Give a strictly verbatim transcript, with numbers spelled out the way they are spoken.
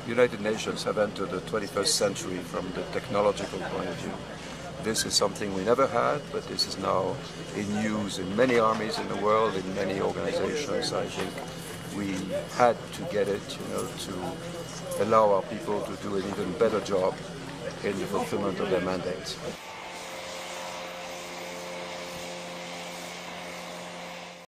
United Nations have entered the twenty-first century from the technological point of view. This is something we never had, but this is now in use in many armies in the world, in many organizations. I think we had to get it, you know, to allow our people to do an even better job in the fulfillment of their mandates.